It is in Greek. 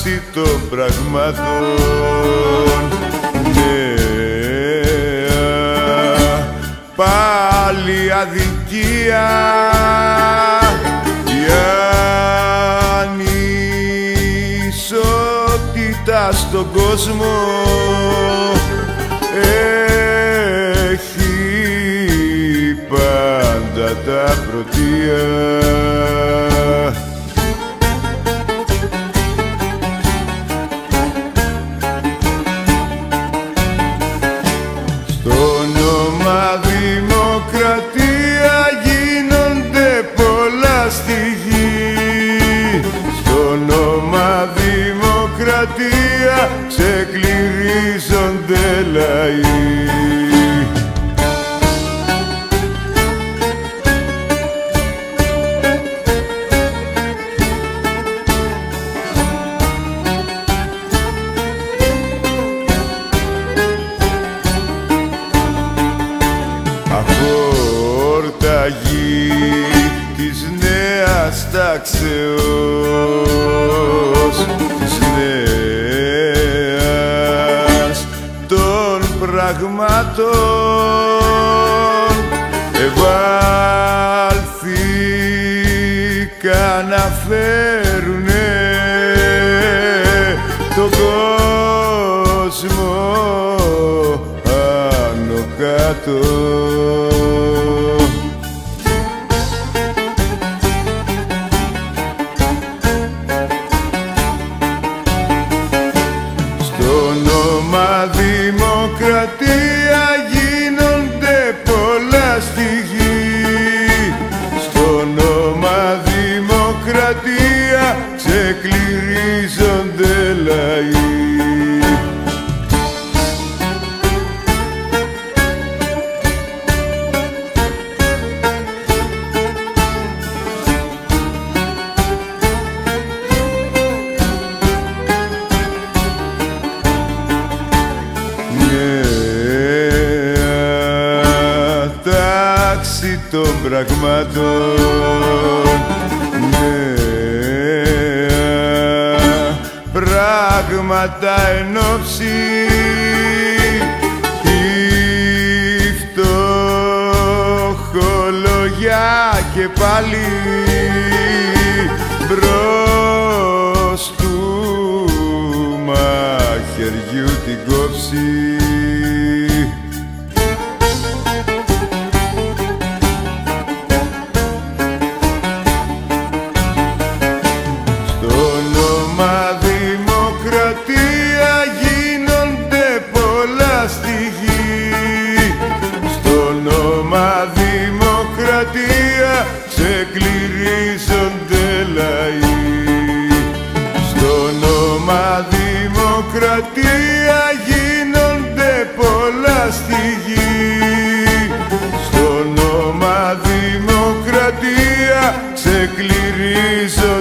τάξη των πραγμάτων. Νέα πάλι αδικία, η ανισότητα στον κόσμο έχει πάντα τα πρωτεία. Στο όνομα δημοκρατία γίνονται πολλά στη γη. Στο όνομα δημοκρατία ξεκληρίζονται λαοί. Αφορταγή της νέας τάξεως, της νέας των πραγμάτων, ευάλθηκαν να φέρουνε τον κόσμο άνω κάτω. Δημοκρατία γίνονται πολλά στη γη. Στο όνομα δημοκρατία ξεκληρίζονται λαοί. Τάξη των πραγμάτων, νέα πράγματα εν όψη, η φτωχολογιά και πάλι μπρος του μαχαιριού την κόψη. Ξεκληρίζονται λαοί. Στο όνομα δημοκρατία γίνονται πολλά στη γη. Στο όνομα δημοκρατία ξεκληρίζονται